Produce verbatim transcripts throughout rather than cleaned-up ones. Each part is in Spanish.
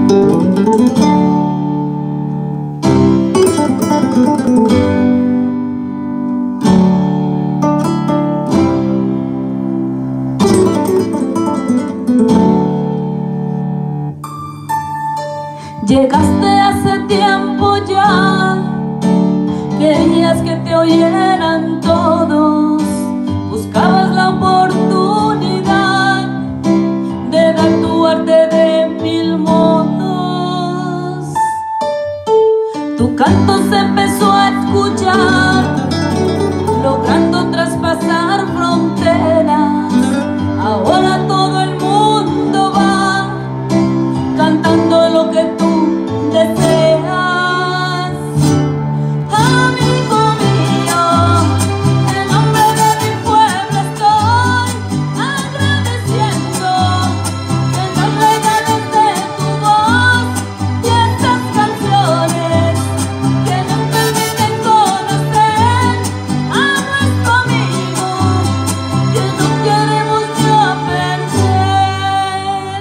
Llegaste hace tiempo ya, querías que te oyeran todos, buscabas la oportunidad de dar tu arte de mil modos. Tu canto se empezó a escuchar, logrando traspasar fronteras. Ahora todo el mundo va cantando lo que tú deseas. Amigo mío, en nombre de mi pueblo estoy agradeciendo que nos regales de tu voz y estas canciones que nos permiten conocer a nuestro amigo que no queremos ya perder.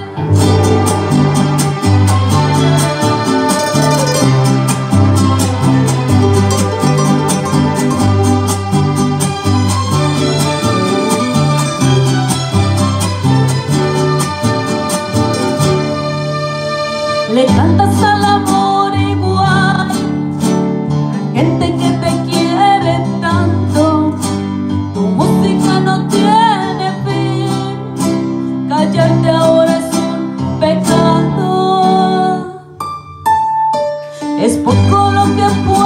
Le cantas al amor igual, gente que te quiere tanto. Tu música no tiene fin, callarte ahora es un pecado. Es poco lo que puedo